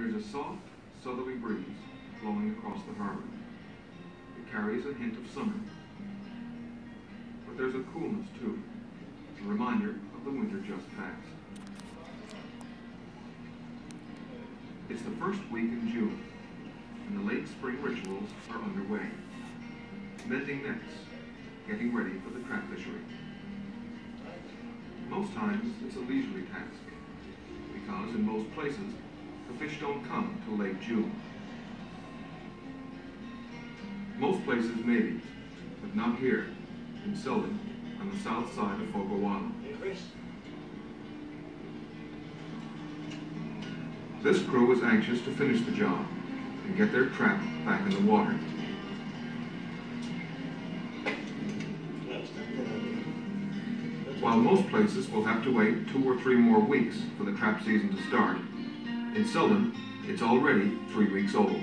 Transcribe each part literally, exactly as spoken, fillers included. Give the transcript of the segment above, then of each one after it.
There's a soft, southerly breeze blowing across the harbor. It carries a hint of summer. But there's a coolness too, a reminder of the winter just passed. It's the first week in June, and the late spring rituals are underway. Mending nets, getting ready for the trap fishery. Most times, it's a leisurely task, because in most places, the fish don't come till late June. Most places maybe, but not here, in Selden, on the south side of Fogawala. This crew is anxious to finish the job and get their trap back in the water. While most places will have to wait two or three more weeks for the trap season to start, in Selden, it's already three weeks old.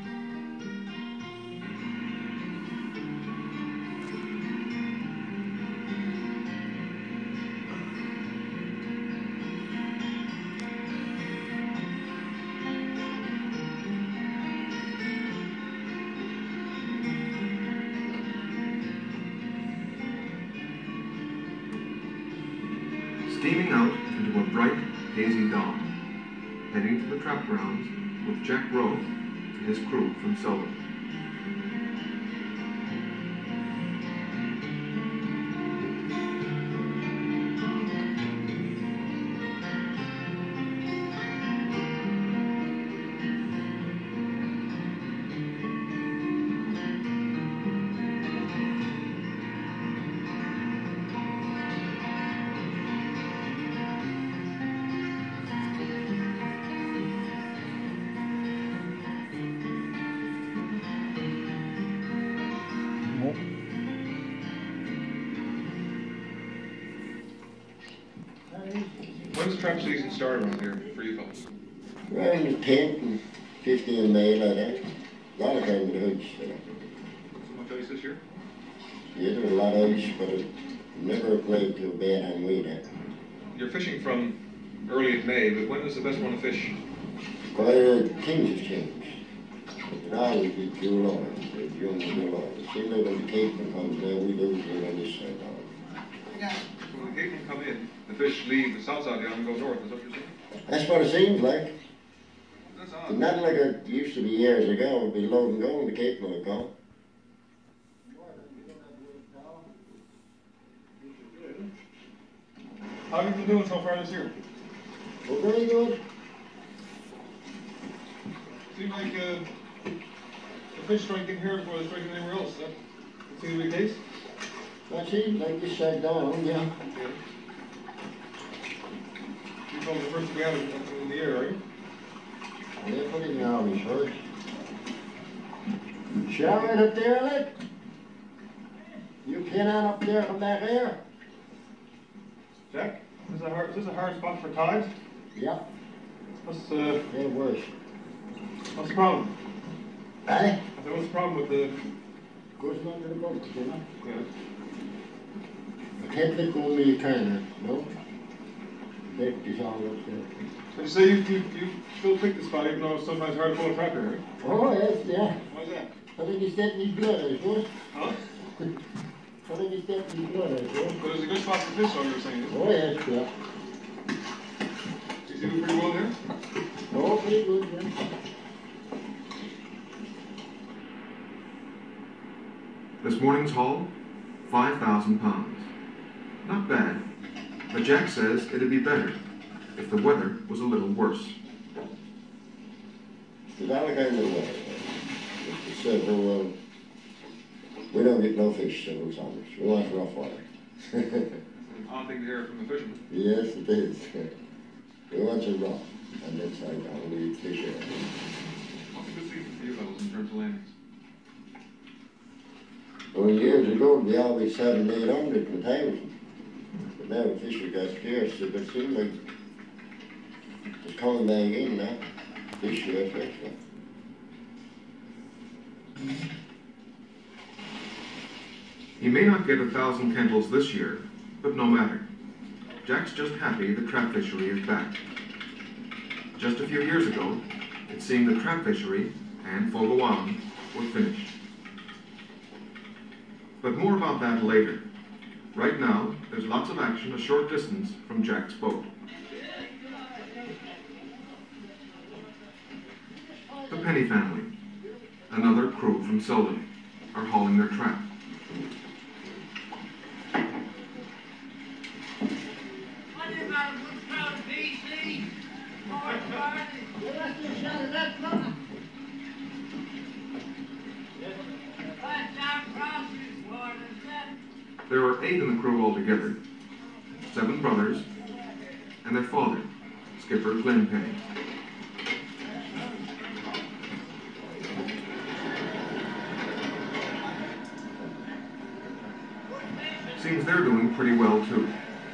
Steaming out into a bright, hazy dawn, heading to the trap grounds with Jack Rove and his crew from Selden. When's the trap season start around here for you folks? Around the tenth and fifteenth of May, like that. A lot of times the hoods. You know. So much ice this year? Yeah, there was a lot of ice, but it never played too bad on weight. Eh? You're fishing from early in May, but when is the best one to fish? Well, things have changed. It always be July, June, July. It seems like when the Capeman comes down, we lose it on this side now. Yeah. So when the Capeman come in, the fish leave the south side down and go north, is that what you're saying? That's what it seems like. That's odd. Not like it used to be years ago. It would be load and go and the Capeman would come. How have you been doing so far this year? Well, very good. Seems like uh, the fish strike in here before they strike anywhere else. Is that seems to be the case? That seems like you sat down, yeah. Yeah. You're probably the first to be out in the air, are you? They're putting the armies first. Shall right up there, Alec? You cannot up there from that air. Jack, is this a hard, is this a hard spot for tides? Yeah. What's uh, They're worse. what's the problem? Eh? I said, what's the problem with the? Goes under the boat, you know. Yeah. I can't think of me Turner, no? That is all up there. So you say you, you, you still pick the spot even though it's sometimes hard to pull a trapper, right? Oh, yes, yeah. Why is that? I think he's dead in his blood, I suppose. Huh? I think he's dead in his blood, I suppose. But it's a good spot for fish, so you're saying, isn't it? Oh, yes, yeah. He's doing pretty well here? Oh, pretty good, yeah. This morning's haul, five thousand pounds. Not bad, but Jack says it'd be better if the weather was a little worse. There's all kinds of weather. It's said, well, um, we don't get no fish till summers. We want rough water. An odd thing to hear from the fishermen. Yes, it is. We want it rough, and that's like how we fish it. What's a good season for you fellows in terms of landings? Well, years ago, we always had an eight hundred and a thousand. But now the fish have got scarce, so it seems like it's coming back in now. This year, especially. He may not get a thousand candles this year, but no matter. Jack's just happy the trap fishery is back. Just a few years ago, it seemed the trap fishery and Fogo Island were finished. But more about that later. Right now, there's lots of action a short distance from Jack's boat. The Penny family, another crew from Selden, are hauling their trap. There are eight in the crew altogether, seven brothers, and their father, Skipper Glenn Penny. Seems they're doing pretty well too.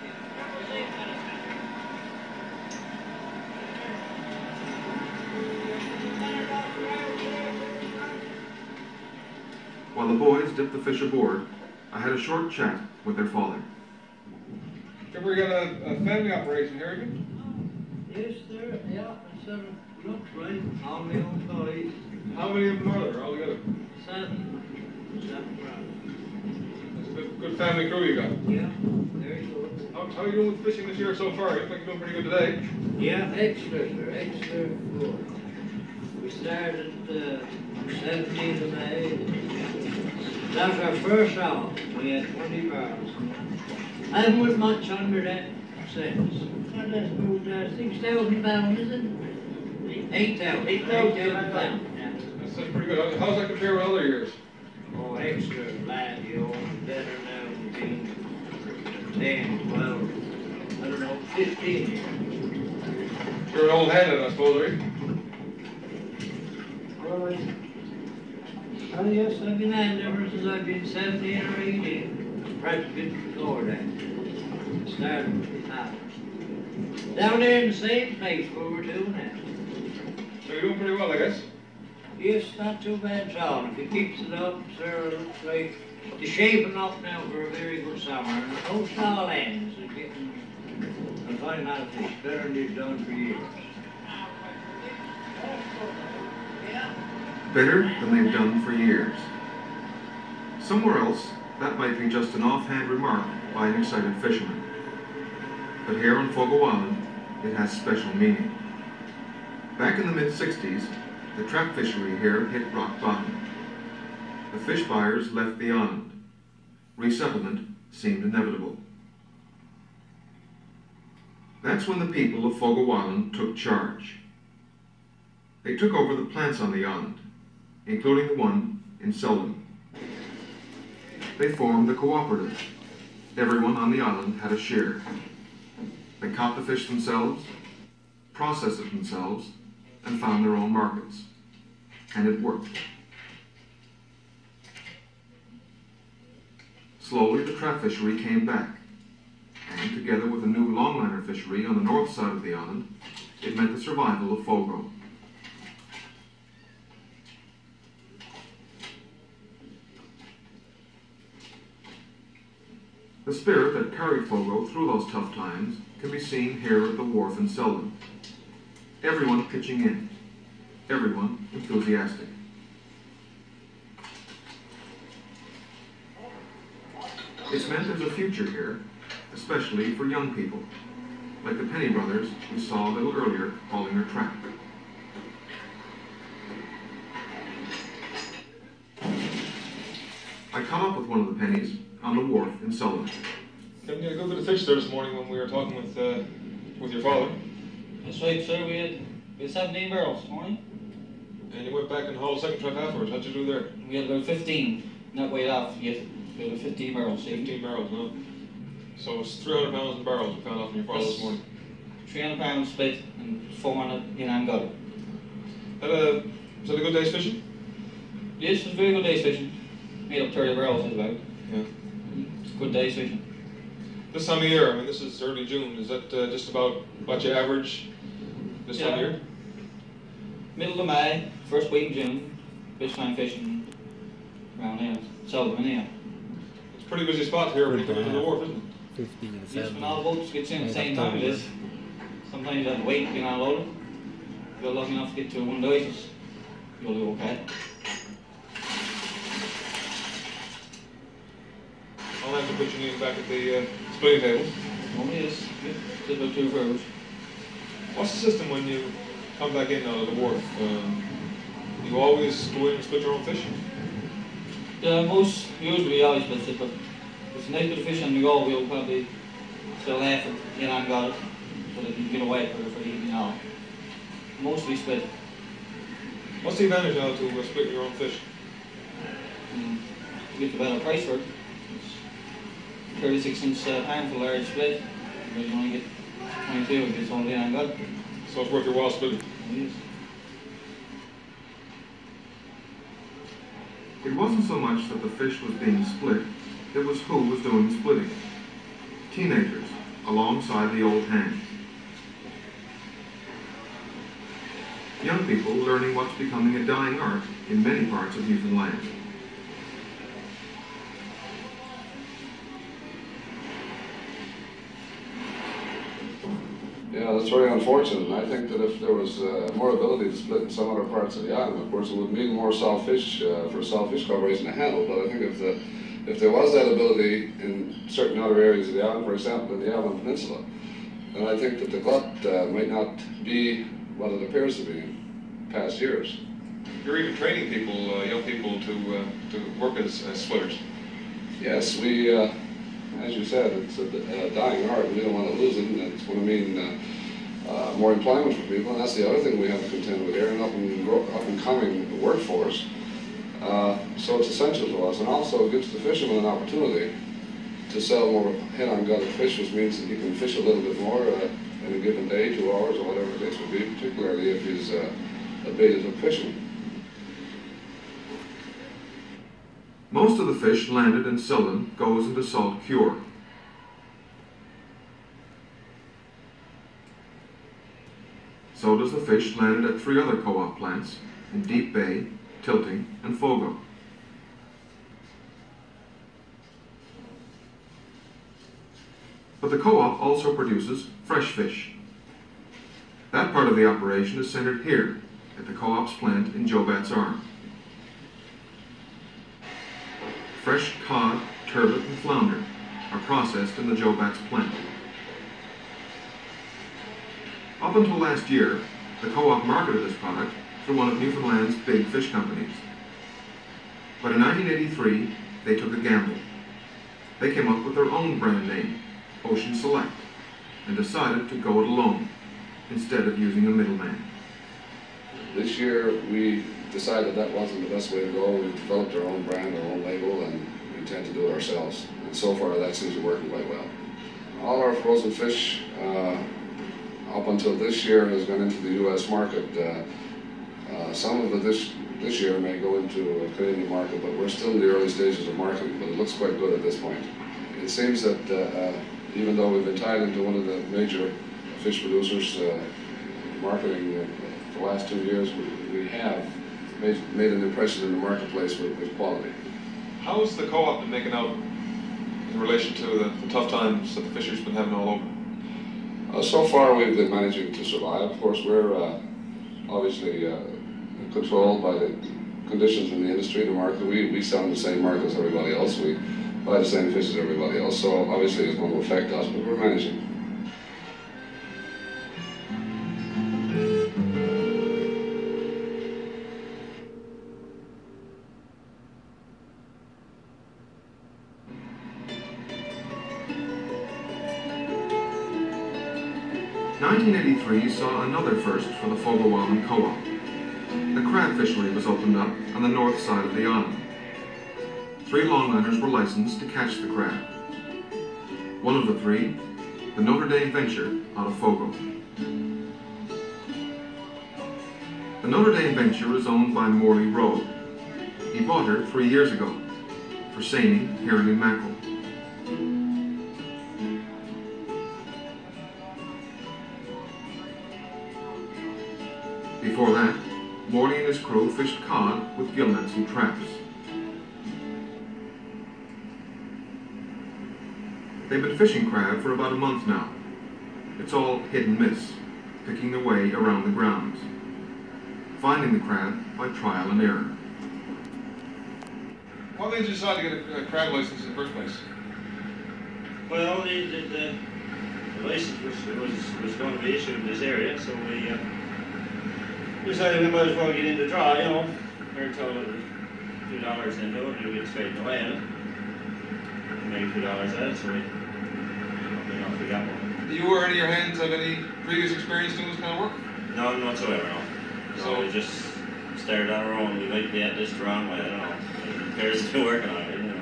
While the boys dipped the fish aboard, I had a short chat with their father. Have we got a, a family operation here again? Yes, sir. Yeah, it's a looks right. All my own toys. How many of them are there altogether? Seven. Seven brothers. That's a good, good family crew you got. Yeah, very good. How, how are you doing with fishing this year so far? You look like you're doing pretty good today. Yeah, extra, sir. Extra good. We started uh, seventeenth of May. That was our first hour. We had twenty barrels. I haven't put much under that since. That has moved uh, six thousand pounds, is it? Eight thousand. Eight thousand pounds. Yeah. That's, that's pretty good. How does that compare with other years? Oh, extra lad, you know, better now than being ten, twelve, I don't know, fifteen years. You're an old hand at it, I suppose, are you? Well, I, oh yes, I've been at it ever since I've been seventeen or eighteen. Practically before that. Started with the house. Down there in the same place where we're doing that. So you're doing pretty well, I guess. Yes, not too bad at all. If it keeps it up, sir, it looks like it's shaping up now for a very good summer. And the coast all ends are getting, I'm finding out fish better than they've done for years. Better than they've done for years. Somewhere else, that might be just an offhand remark by an excited fisherman. But here on Fogo Island, it has special meaning. Back in the mid sixties, the trap fishery here hit rock bottom. The fish buyers left the island. Resettlement seemed inevitable. That's when the people of Fogo Island took charge. They took over the plants on the island, including the one in Selden. They formed the cooperative. Everyone on the island had a share. They caught the fish themselves, processed it themselves, and found their own markets. And it worked. Slowly, the trap fishery came back, and together with a new longliner fishery on the north side of the island, it meant the survival of Fogo. The spirit that carried Fogo through those tough times can be seen here at the wharf in Selden. Everyone pitching in, everyone enthusiastic. It's meant there's a future here, especially for young people, like the Penny brothers we saw a little earlier hauling their trap. I caught up with one of the Pennies on the wharf in Selden. Didn't you get a good bit of fish there this morning when we were talking with uh, with your father? That's right, sir. We had, we had seventeen barrels this morning. And you went back and hauled a second trap afterwards. How'd you do there? We had about fifteen, not weighed off yet. We had about fifteen barrels. See? fifteen barrels, no? So it's three hundred pounds in barrels we found off from your father this morning. three hundred pounds split and four hundred in Angola. Had a, was that a good day's fishing? Yes, it was a very good day's fishing. Made up thirty barrels, it's about. Yeah. It's a good day's fishing. This time of year, I mean, this is early June. Is that uh, just about what you average this Yeah. time of year? Middle of May, first week in June, fish time fishing around here. Selden, yeah. It's a pretty busy spot here when you come into the wharf, isn't it? fifty and Yes, seventy. when all the boats get in at the Yeah, same that's time it is. Sometimes you have to wait to get unloaded. you're lucky enough to get to one of the ices, you'll do okay. I'll have to put your name back at the uh, splitting table. Normally is, yeah, it's about two hours. What's the system when you come back in out of the wharf? Um, you always go in and split your own fish? Yeah, most, usually always splits it, but if it's a nice bit of fish on the go, we'll probably still half it, get on got it, so that you can get away for, for the evening hour. Mostly split. What's the advantage now to uh, split your own fish? Mm, you get the better price for it. It's thirty-six cents a pound for large split, whereas you only get twenty-two if it's only on got. So it's worth your while splitting. Yes. It wasn't so much that the fish was being split, it was who was doing the splitting. Teenagers, alongside the old hands. Young people learning what's becoming a dying art in many parts of Newfoundland. Yeah, that's very unfortunate. And I think that if there was uh, more ability to split in some other parts of the island, of course, it would mean more salt fish uh, for salt fish corporation to handle. But I think if the if there was that ability in certain other areas of the island, for example, in the Avalon Peninsula, then I think that the glut uh, might not be what it appears to be in past years. You're even training people, uh, young people, to uh, to work as, as splitters. Yes, we, uh, as you said, it's a, a dying art, and we don't want to lose it, and it's going to mean uh, uh, more employment for people, and that's the other thing we have to contend with here, an up and, grow, up and coming workforce. Uh, so it's essential to us, and also it gives the fisherman an opportunity to sell more head-on gutted fish, which means that he can fish a little bit more uh, in a given day, two hours, or whatever the case would be, particularly if he's uh, a baited hook fisherman. Most of the fish landed in Sylvan goes into salt cure. So does the fish landed at three other co-op plants in Deep Bay, Tilting, and Fogo. But the co-op also produces fresh fish. That part of the operation is centered here at the co-op's plant in Jobat's Arm. Fresh cod, turbot, and flounder are processed in the Jobat's plant. Up until last year, the co-op marketed this product through one of Newfoundland's big fish companies. But in nineteen eighty-three, they took a gamble. They came up with their own brand name, Ocean Select, and decided to go it alone, instead of using a middleman. This year, we decided that wasn't the best way to go. We developed our own brand, our own label, and we intend to do it ourselves. And so far, that seems to be working quite well. All our frozen fish, uh, up until this year, has gone into the U S market. Uh, uh, some of it this, this year may go into a Canadian market, but we're still in the early stages of marketing, but it looks quite good at this point. It seems that uh, uh, even though we've been tied into one of the major fish producers uh, marketing uh, for the last two years, we, we have made, made an impression in the marketplace with, with quality. How has the co-op been making out in relation to the, the tough times that the fisher's been having all over? Uh, so far, we've been managing to survive. Of course, we're uh, obviously uh, controlled by the conditions in the industry, the market. We, we sell in the same market as everybody else. We buy the same fish as everybody else. So obviously, it's going to affect us, but we're managing. nineteen eighty-three saw another first for the Fogo Island Co-op. The crab fishery was opened up on the north side of the island. Three longliners were licensed to catch the crab. One of the three, the Notre Dame Venture out of Fogo. The Notre Dame Venture is owned by Morley Rowe. He bought her three years ago for seining, herring, and mackerel. Before that, Morley and his crew fished cod with gill nets and traps. They've been fishing crab for about a month now. It's all hit and miss, picking their way around the grounds. finding the crab by trial and error. What made you decide to get a, a crab license in the first place? Well, the, the, the the license was, was, was going to be issued in this area, so we uh, decided we might as well get in the draw, you know. We were told a few dollars into it, and you get straight away in it. We made a few dollars at it, so we, you know, we got one. Do you or any of your hands have any previous experience doing this kind of work? None whatsoever, no. So So- we just started on our own. We might be at this the wrong way, I don't know. It appears to be working on it, you know.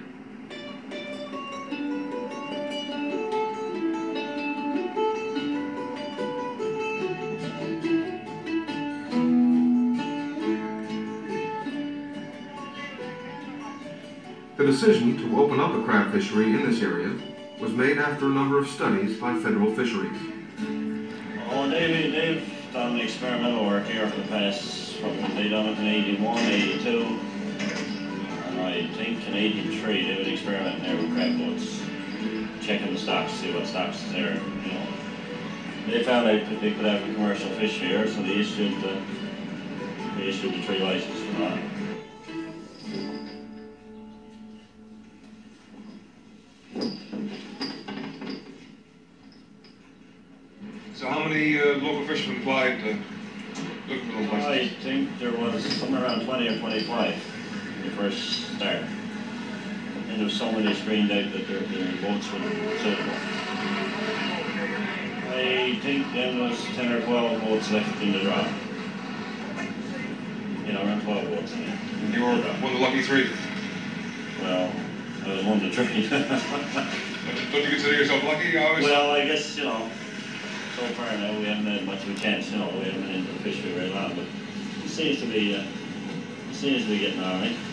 The decision to open up a crab fishery in this area was made after a number of studies by federal fisheries. Oh, they've, they've done experimental work here for the past, probably they done it in eighty-one, eighty-two, and I think in eighty-three they would experiment there with crab boats, checking the stocks, see what stocks is there, you know. They found out that they could have a commercial fish here, so they issued the, they issued the tree license for that. So how many uh, local fishermen applied to looking for those I licenses? think there was somewhere around twenty or twenty-five when you first started. And there was so many screened out that their, their boats were suitable. I think then there was ten or twelve boats left in the draw. You know, around twelve boats in there. And you were one of the lucky three. Well, I was one of the three. Don't you consider yourself lucky? Always. Well, I guess, you know, so far now we haven't had much of a chance, you know, we haven't been into the fishery very long, but it seems to be, uh, it seems to be getting on, right?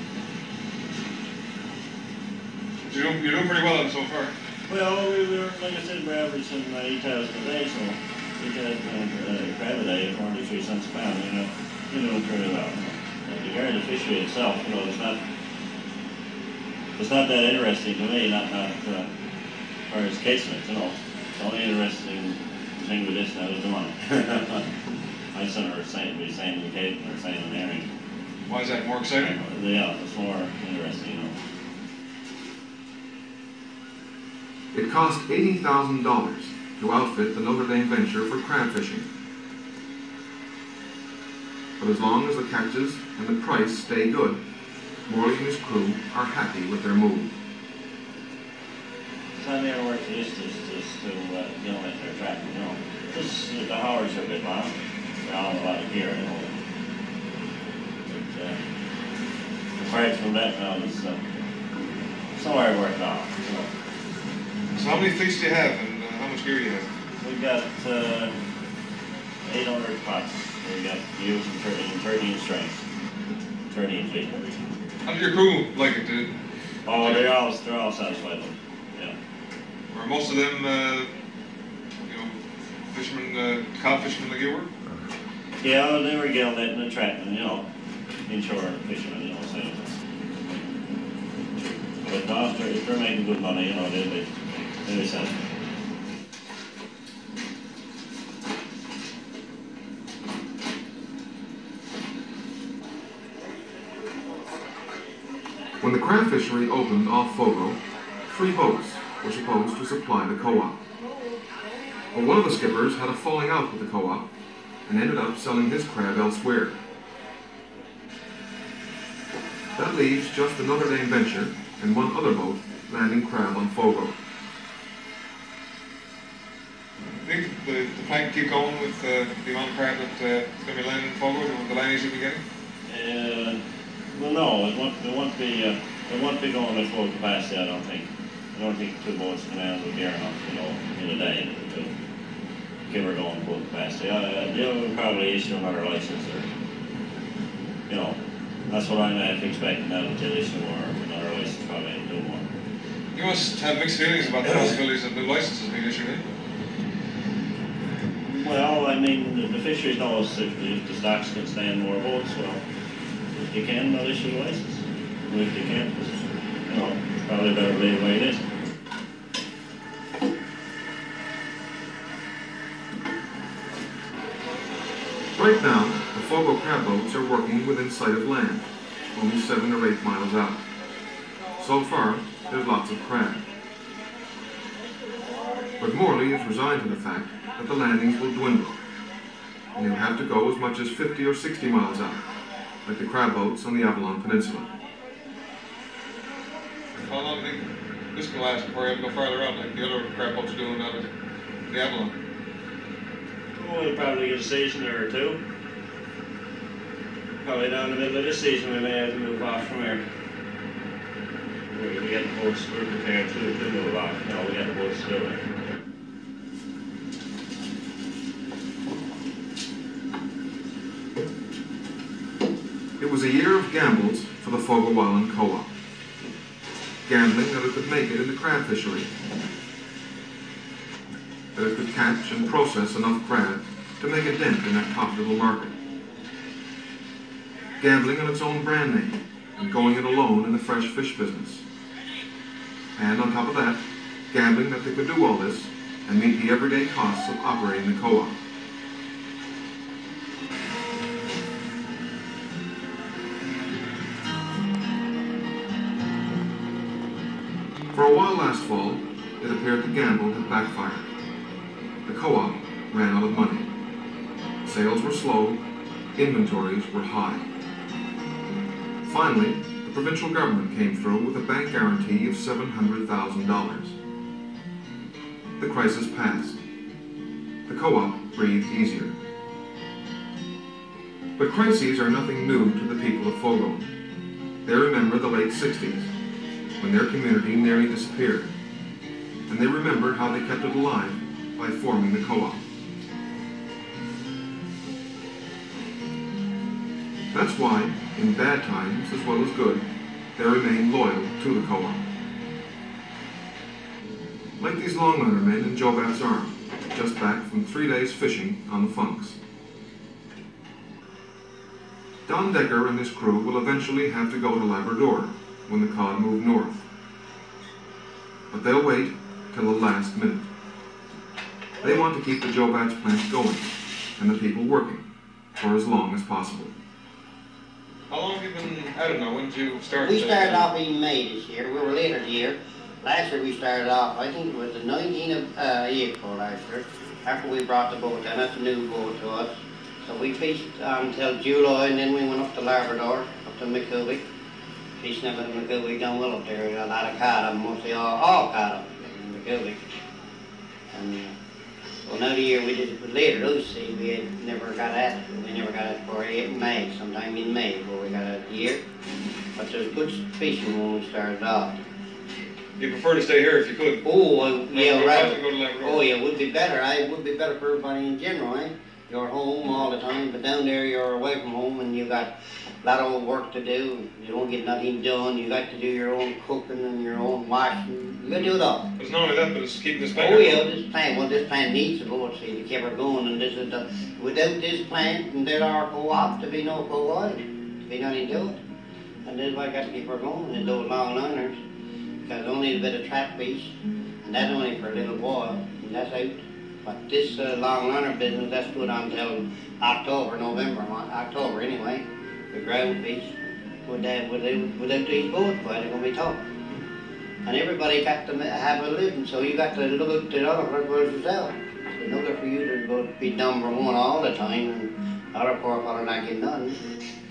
You're doing, you're doing pretty well on it so far. Well, we were, like I said, we're averaging uh, eight thousand a day, so we get uh, crab a day at forty-three cents a pound, you know, you're doing pretty well. Uh, regarding the fishery itself, you know, it's not, it's not that interesting to me, not, not, uh, as far as catching it, you know. The only interesting thing with this now is the money. My son are saying, be saying the cape or saying the herring. Why is that more exciting? Yeah, it's more interesting, you know. It cost eighty thousand dollars to outfit the Notre Dame venture for crab fishing. But as long as the catches and the price stay good, Morley and his crew are happy with their move. The time they ever work for this is just to, uh, you know, let their track, you know. This, the hours are a bit long. They're all a lot of gear, you know. But, uh, apart from that, no, it's, uh, it's no hard work at all, you know. So how many fleets do you have and uh, how much gear do you have? We've got, uh, eight hundred pots. We got use and thirteen, thirteen strengths. thirteen feet. How did your crew like it? Did, Oh, they're all, they're all satisfied with it, yeah. were most of them, uh, you know, fishermen, uh, cod fishermen like you were? Yeah, they were getting that in the track, and you know, inshore fishermen, you know, so. But no, if they're, if they're making good money, you know, they, they, they're satisfied. When the crab fishery opened off Fogo, three boats were supposed to supply the co-op. But one of the skippers had a falling out with the co-op and ended up selling his crab elsewhere. That leaves just the Notre Dame venture and one other boat landing crab on Fogo. I think the, the plan can keep going with uh, the amount of crab that uh, is going to be landing in Fogo, the landings you'll be getting? Uh, well, no, it won't, it won't be, uh, it won't be going at full capacity, I don't think. I don't think two boats can handle gear enough, you know, in a day to give her going full capacity. Uh, they'll probably issue another license or, you know, that's what I'm uh, expecting now, that they'll issue more, another license probably and do more. You must have mixed feelings about the possibilities of the licenses being issued, eh? Well, I mean, the, the fisheries knows if, if the stocks can stand more boats, well, if you can, they'll issue a license. And if you can't, you know, probably better leave it the way it is. Right now, The Fogo crab boats are working within sight of land, only seven or eight miles out. So far, there's lots of crab. But Morley is resigned to the fact that the landings will dwindle, and he'll have to go as much as fifty or sixty miles out, like the crab boats on the Avalon Peninsula. How long do you think this can last before you have to go farther out, like the other crab boats are doing out of the Avalon? Oh, we'll probably get a season or two. Probably down the middle of this season we may have to move off from here. We we get the boats, we're prepared to, to move off. No, we get the boats to do it. It was a year of gambles for the Fogo Island Co-op. Gambling that it could make it in the crab fishery, that it could catch and process enough crab to make a dent in that profitable market. Gambling on its own brand name and going it alone in the fresh fish business. And on top of that, gambling that they could do all this and meet the everyday costs of operating the co-op. For a while last fall, it appeared the gamble had backfired. The co-op ran out of money. Sales were slow, inventories were high. Finally, the provincial government came through with a bank guarantee of seven hundred thousand dollars. The crisis passed. The co-op breathed easier. But crises are nothing new to the people of Fogo. They remember the late sixties, when their community nearly disappeared, and they remember how they kept it alive by forming the co-op. That's why, in bad times as well as good, they remain loyal to the co-op. Like these longliner men in Jobat's Arm, just back from three days fishing on the Funks. Don Decker and his crew will eventually have to go to Labrador when the cod move north. But they'll wait till the last minute. They want to keep the Jobat's plant going and the people working for as long as possible. How long have you been at it now? When did you start? We started off in May this year. We were later the year. Last year we started off, I think it was the nineteenth of uh, April last year, after we brought the boat down. That's a new boat to us. So we fished until July, and then we went up to Labrador, up to McCooley. Fishing up at McCooley down well up there. A lot of cod, mostly all, all cod up in McCooley. And uh, well, another year we did it later. Those see we had never got at it. We never got it for May, sometime in May, where we got it a year. But there was good fishing when we started off. You prefer to stay here if you could? Oh, uh, yeah, right. To go to Labrador. Oh, yeah, it would be better. I it would be better for everybody in general, eh? You're home all the time, but down there you're away from home and you got a lot of work to do. You don't get nothing done. You got to do your own cooking and your own washing. You got to do it all. It's not only that, but it's keeping this plant. Oh yeah, this plant. Well, this plant needs to go. See, to keep her going, and this is the. Without this plant and without our co-op, to be no co-op, to be nothing to it. And this is why I got to keep her going. And those long liners, because only a bit of trap fish, and that's only for a little while, and that's out. But this uh, long liner business, that's good until October, November, October anyway. The ground fish, without, without, without these boats, well, they're going to be tough. And everybody got to have a living, so you got to look at the other for yourself. In order for you to go be number one all the time, and the other poor fellow not getting nothing.